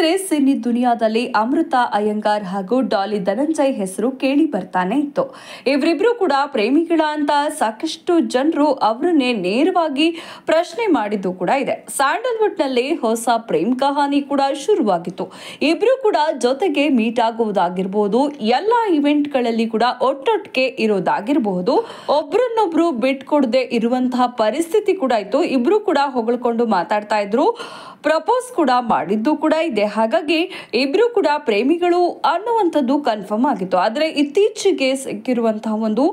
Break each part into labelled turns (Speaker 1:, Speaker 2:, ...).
Speaker 1: ಹಾಗಾದ್ರೆ ಸಿನಿ ದುನಿಯಾದಲ್ಲಿ ಅಮೃತ ಅಯ್ಯಂಗಾರ್ ಹಾಗೂ ಡಾಲಿ ಧನಂಜಯ್ ಹೆಸರು ಕೇಳಿ ಬರ್ತಾನೆ ಇತ್ತು. ಇವರಿಬ್ರು ಕೂಡ ಪ್ರೇಮಿಗಳ ಅಂತ ಸಾಕಷ್ಟು ಜನರು ಅವರನ್ನೇ ನೇರವಾಗಿ ಪ್ರಶ್ನೆ ಮಾಡಿದ್ದು ಕೂಡ ಇದೆ. ಸ್ಯಾಂಡಲ್ವುಡ್ ನಲ್ಲಿ ಹೊಸ ಪ್ರೇಮ್ ಕಹಾನಿ ಕೂಡ ಶುರುವಾಗಿತ್ತು. ಇಬ್ರು ಕೂಡ ಜೊತೆಗೆ ಮೀಟ್ ಆಗುವುದಾಗಿರ್ಬಹುದು, ಎಲ್ಲಾ ಇವೆಂಟ್ ಗಳಲ್ಲಿ ಕೂಡ ಒಟ್ಟೊಟ್ಟಿಗೆ ಇರೋದಾಗಿರಬಹುದು, ಒಬ್ರನ್ನೊಬ್ರು ಬಿಟ್ಕೊಡದೆ ಇರುವಂತಹ ಪರಿಸ್ಥಿತಿ ಕೂಡ ಇತ್ತು. ಇಬ್ರು ಕೂಡ ಹೊಗಳ್ಕೊಂಡು ಮಾತಾಡ್ತಾ ಇದ್ರು, ಪ್ರಪೋಸ್ ಕೂಡ ಮಾಡಿದ್ದು ಕೂಡ ಇದೆ. ಹಾಗಾಗಿ ಇಬ್ರು ಕೂಡ ಪ್ರೇಮಿಗಳು ಅನ್ನುವಂಥದ್ದು ಕನ್ಫರ್ಮ್ ಆಗಿತ್ತು. ಆದ್ರೆ ಇತ್ತೀಚೆಗೆ ಸಿಕ್ಕಿರುವಂತಹ ಒಂದು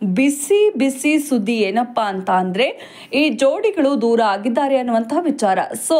Speaker 1: ಬಿಸಿ ಸುದ್ದಿ ಏನಪ್ಪಾ ಅಂತ ಅಂದ್ರೆ ಈ ಜೋಡಿಗಳು ದೂರ ಆಗಿದ್ದಾರೆ ಅನ್ನುವಂತಹ ವಿಚಾರ. ಸೊ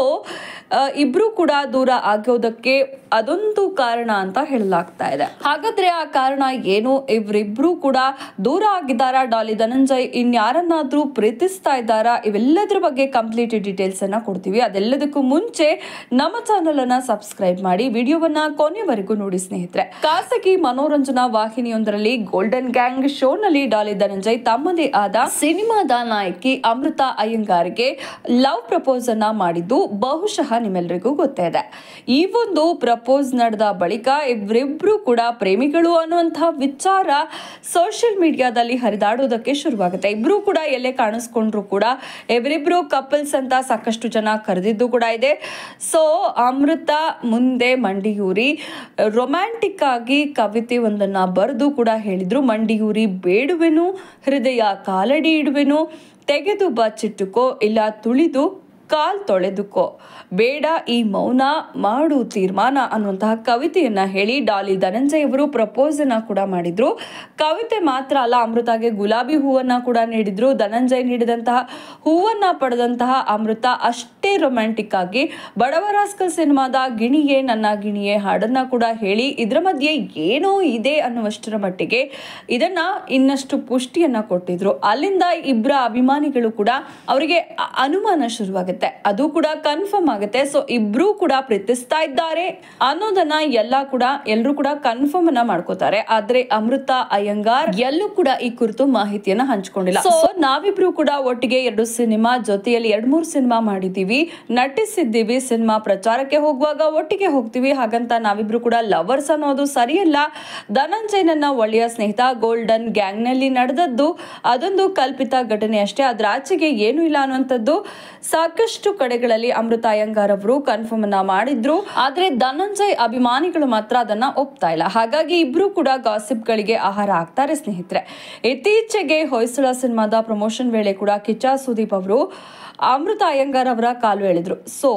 Speaker 1: ಇಬ್ರು ಕೂಡ ದೂರ ಆಗೋದಕ್ಕೆ ಅದೊಂದು ಕಾರಣ ಅಂತ ಹೇಳಲಾಗ್ತಾ ಇದೆ. ಹಾಗಾದ್ರೆ ಆ ಕಾರಣ ಏನು? ಇವರಿಬ್ರು ಕೂಡ ದೂರ ಆಗಿದ್ದಾರಾ? ಡಾಲಿ ಧನಂಜಯ್ ಇನ್ಯಾರನ್ನಾದ್ರೂ ಪ್ರೀತಿಸ್ತಾ ಇದ್ದಾರಾ? ಇವೆಲ್ಲದರ ಬಗ್ಗೆ ಕಂಪ್ಲೀಟ್ ಡೀಟೇಲ್ಸ್ ಅನ್ನ ಕೊಡ್ತೀವಿ. ಅದೆಲ್ಲದಕ್ಕೂ ಮುಂಚೆ ನಮ್ಮ ಚಾನೆಲ್ ಅನ್ನ ಸಬ್ಸ್ಕ್ರೈಬ್ ಮಾಡಿ, ವಿಡಿಯೋವನ್ನ ಕೊನೆವರೆಗೂ ನೋಡಿ ಸ್ನೇಹಿತರೆ. ಖಾಸಗಿ ಮನೋರಂಜನಾ ವಾಹಿನಿಯೊಂದರಲ್ಲಿ ಗೋಲ್ಡನ್ ಗ್ಯಾಂಗ್ ಶೋ ನಲ್ಲಿ ಡಾಲಿ ಧನಂಜಯ್ ತಮ್ಮದೇ ಆದ ಸಿನಿಮಾದ ನಾಯಕಿ ಅಮೃತ ಅಯ್ಯಂಗಾರ್ಗೆ ಲವ್ ಪ್ರಪೋಸ್ ಅನ್ನ ಮಾಡಿದ್ದು ಬಹುಶಃ ನಿಮ್ಮೆಲ್ಲರಿಗೂ ಗೊತ್ತೇ ಇದೆ. ಈ ಒಂದು ಪ್ರಪೋಸ್ ನಡೆದ ಬಳಿಕ ಇವರಿಬ್ರು ಕೂಡ ಪ್ರೇಮಿಗಳು ಅನ್ನುವಂತಹ ವಿಚಾರ ಸೋಷಿಯಲ್ ಮೀಡಿಯಾದಲ್ಲಿ ಹರಿದಾಡೋದಕ್ಕೆ ಶುರುವಾಗುತ್ತೆ. ಇಬ್ರು ಕೂಡ ಎಲ್ಲೇ ಕಾಣಿಸ್ಕೊಂಡ್ರು ಕೂಡ ಇವರಿಬ್ರು ಕಪಲ್ಸ್ ಅಂತ ಸಾಕಷ್ಟು ಜನ ಕರೆದಿದ್ದು ಕೂಡ ಇದೆ. ಸೊ ಅಮೃತ ಮುಂದೆ ಮಂಡಿಯೂರಿ ರೊಮ್ಯಾಂಟಿಕ್ ಆಗಿ ಕವಿತೆ ಒಂದನ್ನ ಬರೆದು ಕೂಡ ಹೇಳಿದ್ರು. ಮಂಡಿಯೂರಿ ಬೇಡುವೆನು, ಹೃದಯ ಕಾಲಡಿ ಇಡುವೆನು, ತೆಗೆದು ಬಚ್ಚಿಟ್ಟುಕೋ ಇಲ್ಲ ತುಳಿದು ಕಾಲ್ ತೊಳೆದುಕೋ, ಬೇಡ ಈ ಮೌನ ಮಾಡು ತೀರ್ಮಾನ ಅನ್ನುವಂತಹ ಕವಿತೆಯನ್ನ ಹೇಳಿ ಡಾಲಿ ಧನಂಜಯ್ ಅವರು ಪ್ರಪೋಸ್ ಅನ್ನ ಕೂಡ ಮಾಡಿದ್ರು. ಕವಿತೆ ಮಾತ್ರ ಅಲ್ಲ, ಅಮೃತಗೆ ಗುಲಾಬಿ ಹೂವನ್ನ ಕೂಡ ನೀಡಿದ್ರು. ಧನಂಜಯ್ ನೀಡಿದಂತಹ ಹೂವನ್ನ ಪಡೆದಂತಹ ಅಮೃತ ಅಷ್ಟೇ ರೊಮ್ಯಾಂಟಿಕ್ ಆಗಿ ಬಡವರಾಸ್ಕಲ್ ಸಿನಿಮಾದ ಗಿಣಿಯೇ ನನ್ನ ಗಿಣಿಯೇ ಹಾಡನ್ನ ಕೂಡ ಹೇಳಿ ಇದರ ಮಧ್ಯೆ ಏನೋ ಇದೆ ಅನ್ನುವಷ್ಟರ ಮಟ್ಟಿಗೆ ಇದನ್ನ ಇನ್ನಷ್ಟು ಪುಷ್ಟಿಯನ್ನ ಕೊಟ್ಟಿದ್ರು. ಅಲ್ಲಿಂದ ಇಬ್ಬರ ಅಭಿಮಾನಿಗಳು ಕೂಡ ಅವರಿಗೆ ಅನುಮಾನ ಶುರುವಾಗುತ್ತೆ. ಅದು ಕೂಡ ಕನ್ಫರ್ಮ್ ಆಗುತ್ತೆ. ಸೊ ಇಬ್ರು ಕೂಡ ಪ್ರೀತಿಸ್ತಾ ಇದ್ದಾರೆ ಅನ್ನೋದನ್ನ ಎಲ್ಲರೂ ಕೂಡ ಕನ್ಫರ್ಮ್ ಅನ್ನ ಮಾಡ್ಕೋತಾರೆ. ಆದ್ರೆ ಅಮೃತ ಅಯ್ಯಂಗಾರ್ ಎಲ್ಲೂ ಕೂಡ ಈ ಕುರಿತು ಮಾಹಿತಿಯನ್ನ ಹಂಚಿಕೊಂಡಿಲ್ಲ. ಸೊ ನಾವಿಬ್ರು ಕೂಡ ಒಟ್ಟಿಗೆ 2 ಸಿನಿಮಾ ಜೊತೆಯಲ್ಲಿ 2-3 ಸಿನಿಮಾ ಮಾಡಿದೀವಿ, ನಟಿಸಿದ್ದೀವಿ, ಸಿನಿಮಾ ಪ್ರಚಾರಕ್ಕೆ ಹೋಗುವಾಗ ಒಟ್ಟಿಗೆ ಹೋಗ್ತೀವಿ, ಹಾಗಂತ ನಾವಿಬ್ರು ಕೂಡ ಲವರ್ಸ್ ಅನ್ನೋದು ಸರಿಯಲ್ಲ. ಧನಂಜಯ್ ನನ್ನ ಒಳ್ಳೆಯ ಸ್ನೇಹಿತ. ಗೋಲ್ಡನ್ ಗ್ಯಾಂಗ್ ನಲ್ಲಿ ನಡೆದದ್ದು ಅದೊಂದು ಕಲ್ಪಿತ ಘಟನೆ ಅಷ್ಟೇ, ಅದ್ರ ಆಚೆಗೆ ಏನು ಇಲ್ಲ ಅನ್ನುವಂಥದ್ದು ಸಾಕಷ್ಟು ಕಡೆಗಳಲ್ಲಿ ಅಮೃತ ಅಯ್ಯಂಗಾರ್ ಅವರು ಕನ್ಫರ್ಮ್ ಅನ್ನ ಮಾಡಿದ್ರು. ಆದ್ರೆ ಧನಂಜಯ್ ಅಭಿಮಾನಿಗಳು ಮಾತ್ರ ಅದನ್ನ ಒಪ್ತಾ ಇಲ್ಲ. ಹಾಗಾಗಿ ಇಬ್ರು ಕೂಡ ಗಾಸಿಪ್ ಗಳಿಗೆ ಆಹಾರ ಆಗ್ತಾರೆ ಸ್ನೇಹಿತರೆ. ಇತ್ತೀಚೆಗೆ ಹೊಯ್ಸಳ ಸಿನಿಮಾದ ಪ್ರಮೋಷನ್ ವೇಳೆ ಕೂಡ ಕಿಚ್ಚ ಸುದೀಪ್ ಅವರು ಅಮೃತ ಅಯ್ಯಂಗಾರ್ ಅವರ ಕಾಲು ಎಳೆದ್ರು. ಸೊ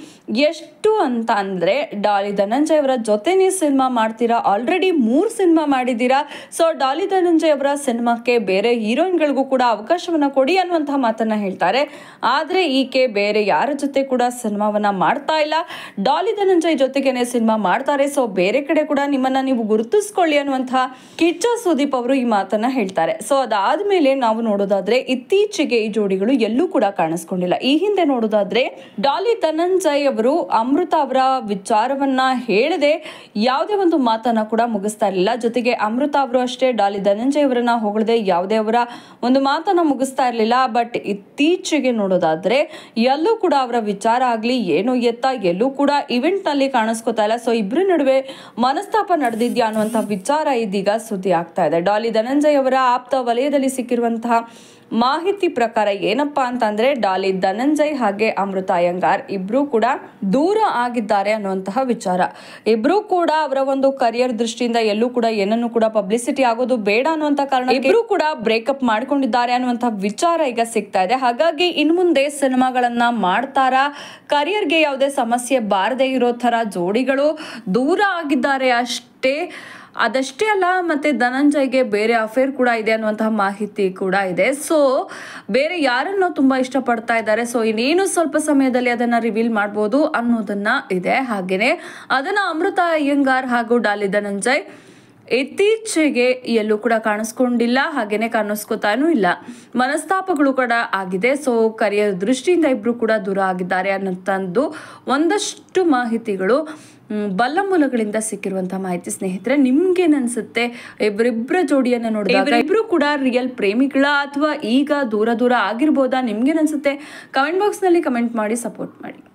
Speaker 1: ಎಷ್ಟು ಅಂತ ಅಂದ್ರೆ ಡಾಲಿ ಧನಂಜಯ್ ಅವರ ಜೊತೆನೇ ಸಿನಿಮಾ ಮಾಡ್ತೀರಾ, ಆಲ್ರೆಡಿ 3 ಸಿನಿಮಾ ಮಾಡಿದ್ದೀರಾ. ಸೊ ಡಾಲಿ ಧನಂಜಯ್ ಅವರ ಸಿನಿಮಾಕ್ಕೆ ಬೇರೆ ಹೀರೋಯಿನ್ಗಳಿಗೂ ಕೂಡ ಅವಕಾಶವನ್ನ ಕೊಡಿ ಅನ್ನುವಂತಹ ಮಾತನ್ನ ಹೇಳ್ತಾರೆ. ಆದ್ರೆ ಈಕೆ ಬೇರೆ ಯಾರ ಜೊತೆ ಕೂಡ ಸಿನಿಮಾವನ್ನ ಮಾಡ್ತಾ ಇಲ್ಲ, ಡಾಲಿ ಧನಂಜಯ್ ಜೊತೆಗೇನೆ ಸಿನಿಮಾ ಮಾಡ್ತಾರೆ. ಸೊ ಬೇರೆ ಕಡೆ ಕೂಡ ನಿಮ್ಮನ್ನ ನೀವು ಗುರುತಿಸ್ಕೊಳ್ಳಿ ಅನ್ನುವಂತಹ ಕಿಚ್ಚ ಸುದೀಪ್ ಅವರು ಈ ಮಾತನ್ನ ಹೇಳ್ತಾರೆ. ಸೊ ಅದಾದ್ಮೇಲೆ ನಾವು ನೋಡೋದಾದ್ರೆ ಇತ್ತೀಚೆಗೆ ಈ ಜೋಡಿಗಳು ಎಲ್ಲೂ ಕೂಡ ಕಾಣಿಸ್ಕೊಂಡಿಲ್ಲ. ಈ ಹಿಂದೆ ನೋಡೋದಾದ್ರೆ ಡಾಲಿ ಧನಂಜಯ್ ಅವರು ಅಮೃತ ಅವರ ವಿಚಾರವನ್ನ ಹೇಳದೆ ಯಾವುದೇ ಒಂದು ಮಾತನ್ನ ಕೂಡ ಮುಗಿಸ್ತಾ ಇರಲಿಲ್ಲ. ಜೊತೆಗೆ ಅಮೃತ ಅವರು ಅಷ್ಟೇ ಡಾಲಿ ಧನಂಜಯ್ ಅವರನ್ನ ಹೊಗಳದೆ ಯಾವುದೇ ಅವರ ಒಂದು ಮಾತನ್ನ ಮುಗಿಸ್ತಾ ಇರಲಿಲ್ಲ. ಬಟ್ ಇತ್ತೀಚೆಗೆ ನೋಡೋದಾದ್ರೆ ಎಲ್ಲೂ ಕೂಡ ಅವರ ವಿಚಾರ ಆಗ್ಲಿ ಏನು ಎತ್ತ ಎಲ್ಲೂ ಕೂಡ ಇವೆಂಟ್ ನಲ್ಲಿ ಕಾಣಿಸ್ಕೊತಾ ಇಲ್ಲ. ಸೊ ಇಬ್ರ ನಡುವೆ ಮನಸ್ತಾಪ ನಡೆದಿದ್ಯಾ ಅನ್ನುವಂತಹ ವಿಚಾರ ಇದೀಗ ಸುದ್ದಿ ಆಗ್ತಾ ಇದೆ. ಡಾಲಿ ಧನಂಜಯ್ ಅವರ ಆಪ್ತ ವಲಯದಲ್ಲಿ ಸಿಕ್ಕಿರುವಂತಹ ಮಾಹಿತಿ ಪ್ರಕಾರ ಏನಪ್ಪಾ ಅಂತಂದ್ರೆ ಡಾಲಿ ಧನಂಜಯ್ ಹಾಗೆ ಅಮೃತ ಅಯ್ಯಂಗಾರ್ ಇಬ್ರು ಕೂಡ ದೂರ ಆಗಿದ್ದಾರೆ ಅನ್ನುವಂತಹ ವಿಚಾರ. ಇಬ್ರು ಕೂಡ ಅವರ ಒಂದು ಕರಿಯರ್ ದೃಷ್ಟಿಯಿಂದ ಎಲ್ಲೂ ಕೂಡ ಏನನ್ನು ಕೂಡ ಪಬ್ಲಿಸಿಟಿ ಆಗೋದು ಬೇಡ ಅನ್ನುವಂತ ಕಾರಣ ಇಬ್ರು ಕೂಡ ಬ್ರೇಕಪ್ ಮಾಡ್ಕೊಂಡಿದ್ದಾರೆ ಅನ್ನುವಂತಹ ವಿಚಾರ ಈಗ ಸಿಗ್ತಾ ಇದೆ. ಹಾಗಾಗಿ ಇನ್ ಮುಂದೆ ಸಿನಿಮಾಗಳನ್ನ ಮಾಡ್ತಾರಾ, ಕರಿಯರ್ಗೆ ಯಾವುದೇ ಸಮಸ್ಯೆ ಬಾರದೇ ಇರೋ ತರ ಜೋಡಿಗಳು ದೂರ ಆಗಿದ್ದಾರೆ ಅಷ್ಟೇ. ಅದಷ್ಟೇ ಅಲ್ಲ, ಮತ್ತೆ ಧನಂಜಯ್ಗೆ ಬೇರೆ ಅಫೇರ್ ಕೂಡ ಇದೆ ಅನ್ನುವಂತಹ ಮಾಹಿತಿ ಕೂಡ ಇದೆ. ಸೊ ಬೇರೆ ಯಾರನ್ನೋ ತುಂಬಾ ಇಷ್ಟಪಡ್ತಾ ಇದ್ದಾರೆ. ಸೊ ಇನ್ನೇನು ಸ್ವಲ್ಪ ಸಮಯದಲ್ಲಿ ಅದನ್ನ ರಿವೀಲ್ ಮಾಡಬಹುದು ಅನ್ನೋದನ್ನ ಇದೆ. ಹಾಗೇನೆ ಅದನ್ನ ಅಮೃತ ಅಯ್ಯಂಗಾರ್ ಹಾಗೂ ಡಾಲಿ ಧನಂಜಯ್ ಇತ್ತೀಚೆಗೆ ಎಲ್ಲೂ ಕೂಡ ಕಾಣಿಸ್ಕೊಂಡಿಲ್ಲ, ಹಾಗೇನೆ ಕಾಣಿಸ್ಕೊತಾನೂ ಇಲ್ಲ. ಮನಸ್ತಾಪಗಳು ಕೂಡ ಆಗಿದೆ. ಸೊ ಕರಿಯರ್ ದೃಷ್ಟಿಯಿಂದ ಇಬ್ರು ಕೂಡ ದೂರ ಆಗಿದ್ದಾರೆ ಅನ್ನೋಂಥದ್ದು ಒಂದಷ್ಟು ಮಾಹಿತಿಗಳು ಬಲ್ಲ ಮೂಲಗಳಿಂದ ಸಿಕ್ಕಿರುವಂತಹ ಮಾಹಿತಿ. ಸ್ನೇಹಿತರೆ, ನಿಮ್ಗೇನ್ ಅನ್ಸುತ್ತೆ? ಇಬ್ಬರಿಬ್ಬರ ಜೋಡಿಯನ್ನ ನೋಡಿದಾಗ ಇಬ್ರು ಕೂಡ ರಿಯಲ್ ಪ್ರೇಮಿಗಳ ಅಥವಾ ಈಗ ದೂರ ಆಗಿರ್ಬೋದಾ? ನಿಮ್ಗೇನ್ ಅನ್ಸುತ್ತೆ? ಕಮೆಂಟ್ ಬಾಕ್ಸ್ ನಲ್ಲಿ ಕಮೆಂಟ್ ಮಾಡಿ ಸಪೋರ್ಟ್ ಮಾಡಿ.